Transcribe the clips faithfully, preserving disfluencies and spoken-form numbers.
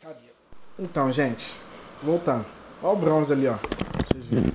Cadê? Então, gente, voltando. Olha o bronze ali, ó. Pra vocês verem.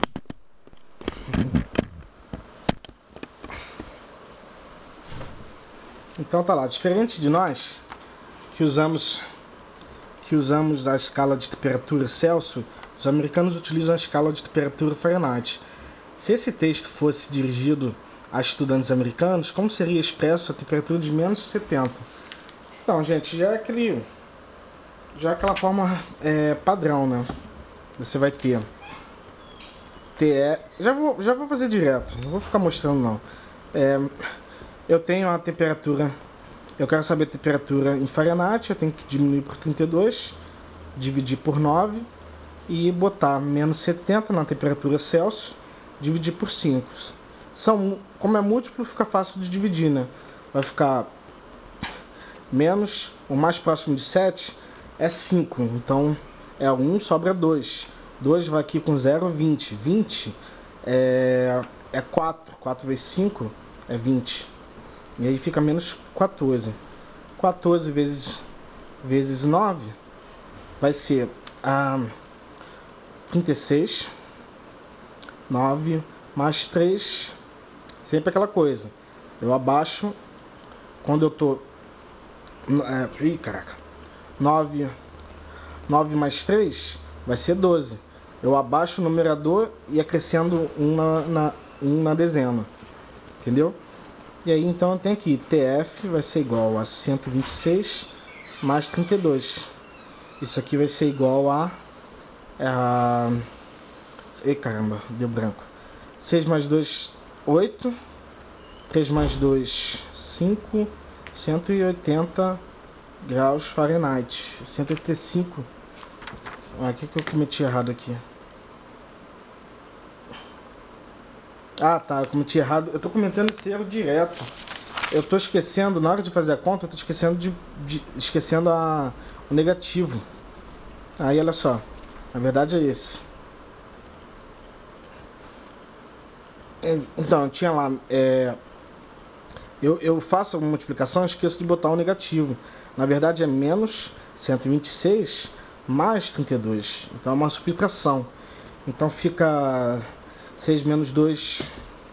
Então tá lá. Diferente de nós, que usamos, que usamos a escala de temperatura Celsius, os americanos utilizam a escala de temperatura Fahrenheit. Se esse texto fosse dirigido a estudantes americanos, como seria expresso a temperatura de menos setenta? Então, gente, já é aquele, já é aquela forma é, padrão, né? Você vai ter T E, já vou, já vou fazer direto, não vou ficar mostrando não. É, eu tenho a temperatura, eu quero saber a temperatura em Fahrenheit, eu tenho que diminuir por trinta e dois, dividir por nove e botar menos setenta na temperatura Celsius, dividir por cinco. São, como é múltiplo, fica fácil de dividir, né? Vai ficar menos, o mais próximo de sete é cinco, então é um, sobra dois. dois vai aqui com zero, vinte. vinte é, é quatro. quatro vezes cinco é vinte. E aí fica menos quatorze. quatorze vezes, vezes nove vai ser ah, trinta e seis. nove mais três, sempre aquela coisa. Eu abaixo quando eu tô. É, ih, caraca. nove, nove mais três vai ser doze. Eu abaixo o numerador e acrescendo um na, na, um na dezena. Entendeu? E aí então eu tenho aqui T F vai ser igual a cento e vinte e seis mais trinta e dois. Isso aqui vai ser igual a. a Ei, caramba, deu branco. seis mais dois, oito. três mais dois, cinco. cento e oitenta graus Fahrenheit. cento e oitenta e cinco. Ah, o que, que eu cometi errado aqui? Ah, tá, eu cometi errado. Eu tô cometendo esse erro direto. Eu tô esquecendo, na hora de fazer a conta, eu tô esquecendo de, de esquecendo a, o negativo. Aí, olha só. Na verdade é esse. Então, tinha lá. É, eu, eu faço a multiplicação e esqueço de botar o negativo. Na verdade é menos cento e vinte e seis mais trinta e dois. Então é uma subtração. Então fica seis menos dois,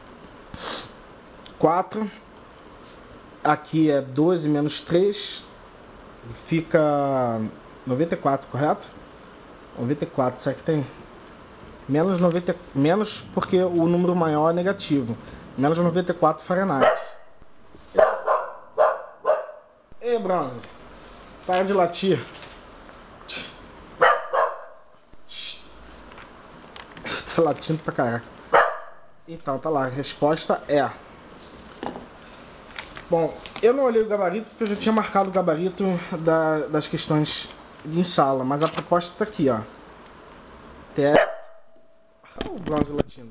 quatro. Aqui é doze menos três. Fica noventa e quatro, correto? noventa e quatro, será que tem? Menos noventa, menos porque o número maior é negativo. Menos noventa e quatro Fahrenheit. Ei, bronze, para de latir. Tá latindo pra caraca. Então, tá lá, a resposta é. Bom, eu não olhei o gabarito porque eu já tinha marcado o gabarito da, das questões de sala, mas a proposta tá aqui, ó. T F. Olha o bronze latindo.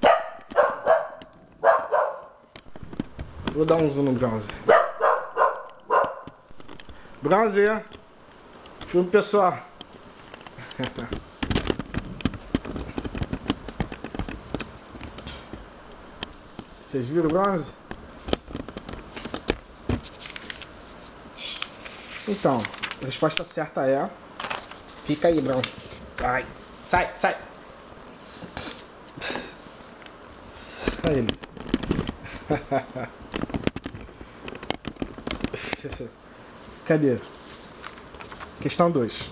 Vou dar um zoom no bronze. Bronze, filme pessoal. Vocês viram o bronze? Então, a resposta certa é. Fica aí, bronze. Ai, sai, sai. Sai ele. Cadê? Questão dois.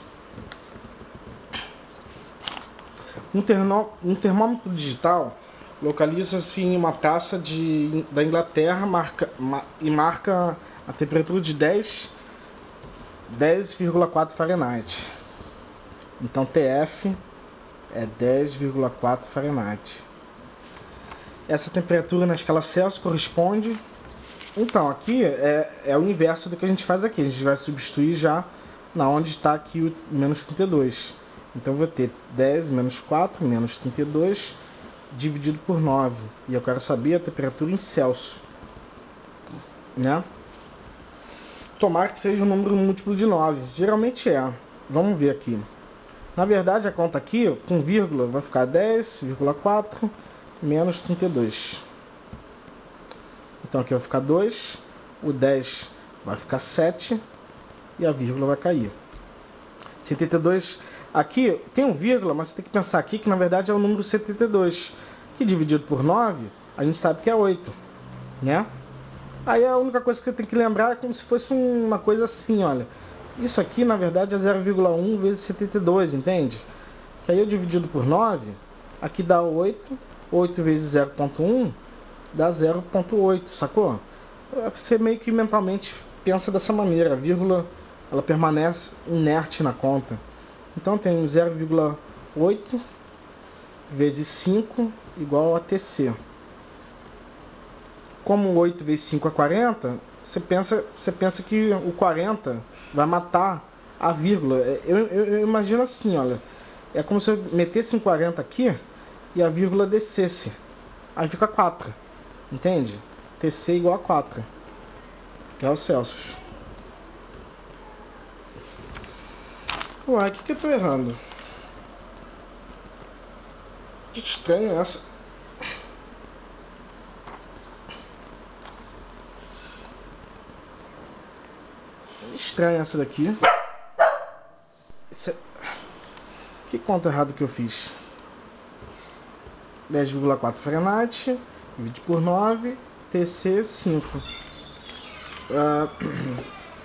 Um, terno, um termômetro digital localiza-se em uma praça de, da Inglaterra marca, ma, e marca a temperatura de dez vírgula quatro Fahrenheit. Então T F é dez vírgula quatro Fahrenheit. Essa temperatura na escala Celsius corresponde. Então, aqui é, é o inverso do que a gente faz aqui. A gente vai substituir já na onde está aqui o menos trinta e dois. Então, eu vou ter dez menos quatro menos trinta e dois dividido por nove. E eu quero saber a temperatura em Celsius. Né? Tomara que seja um número múltiplo de nove. Geralmente é. Vamos ver aqui. Na verdade, a conta aqui, com vírgula, vai ficar dez vírgula quatro menos trinta e dois. Então aqui vai ficar dois, o dez vai ficar sete e a vírgula vai cair. setenta e dois, aqui tem um vírgula, mas você tem que pensar aqui que na verdade é o número setenta e dois, que dividido por nove, a gente sabe que é oito, né? Aí a única coisa que você tem que lembrar é como se fosse uma coisa assim, olha. Isso aqui na verdade é zero vírgula um vezes setenta e dois, entende? Que aí eu dividido por nove, aqui dá oito, oito vezes zero vírgula um dá zero vírgula oito, sacou? Você meio que mentalmente pensa dessa maneira, a vírgula ela permanece inerte na conta. Então tem zero vírgula oito vezes cinco igual a T C. Como oito vezes cinco é quarenta, você pensa, você pensa que o quarenta vai matar a vírgula. Eu, eu, eu imagino assim, olha, é como se eu metesse um quarenta aqui e a vírgula descesse. Aí fica quatro, entende? T C igual a quatro, que é o Celsius. Ué, o que que eu tô errando? Que estranho essa. Estranha essa daqui. Esse... Que conta errada que eu fiz? dez vírgula quatro Fahrenheit, divide por nove, T C cinco. Uh...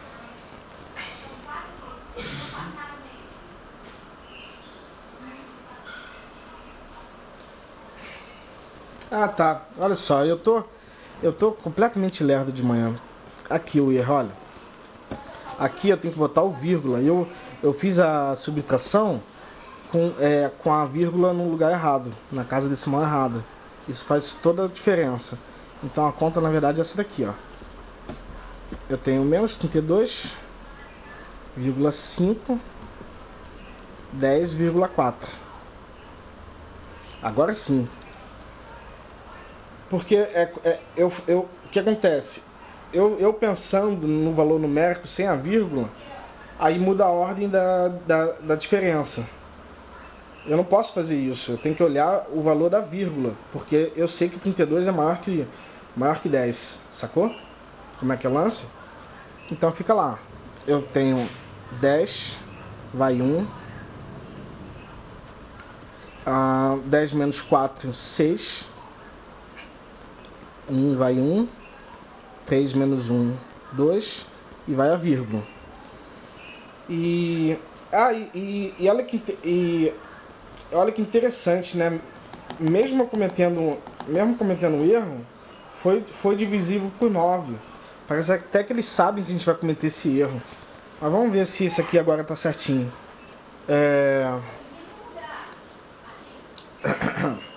Ah tá, olha só, eu tô eu tô completamente lerdo de manhã. Aqui o erro, olha. Aqui eu tenho que botar o vírgula. Eu, eu fiz a subtração com, é, com a vírgula no lugar errado, na casa decimal errada. Isso faz toda a diferença. Então a conta na verdade é essa daqui, ó. Eu tenho menos trinta e dois vírgula cinco, dez vírgula quatro. Agora sim. Porque é, é, eu, eu, o que acontece? Eu, eu pensando no valor numérico sem a vírgula, aí muda a ordem da, da, da diferença. Eu não posso fazer isso, eu tenho que olhar o valor da vírgula, porque eu sei que trinta e dois é maior que, maior que dez, sacou? Como é que é o lance? Então fica lá, eu tenho dez, vai um, ah, dez menos quatro, seis, um vai um, três menos um, dois, e vai a vírgula. E, ah, e, e, e, olha que, e olha que interessante, né? Mesmo cometendo, mesmo cometendo um erro, foi, foi divisível por nove. Parece até que eles sabem que a gente vai cometer esse erro. Mas vamos ver se isso aqui agora está certinho. É...